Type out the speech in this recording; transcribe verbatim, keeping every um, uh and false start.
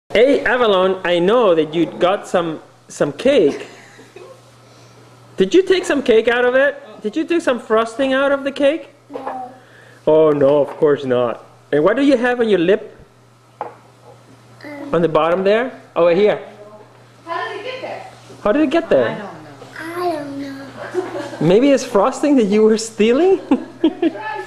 Hey, Avalon, I know that you got some some cake. Did you take some cake out of it? Did you take some frosting out of the cake? No. Oh no, of course not. And what do you have on your lip? Um, On the bottom there? Oh, here. How did it get there? How did it get there? I don't know. I don't know. Maybe it's frosting that you were stealing? Try